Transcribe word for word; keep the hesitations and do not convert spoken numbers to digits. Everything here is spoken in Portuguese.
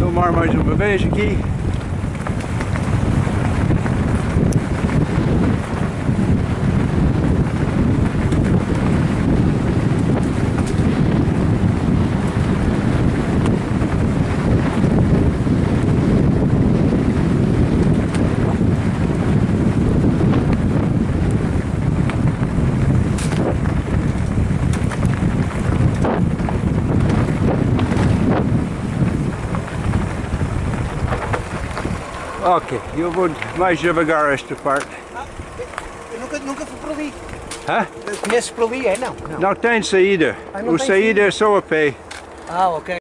Tomar mais uma vez aqui. Ok, eu vou mais devagar esta parte. Ah, eu nunca, nunca fui por ali. Hã? Conheces por ali? É? Não. Não, Não tem saída. Ah, não O tem saída saída. é só a pé. Ah, ok.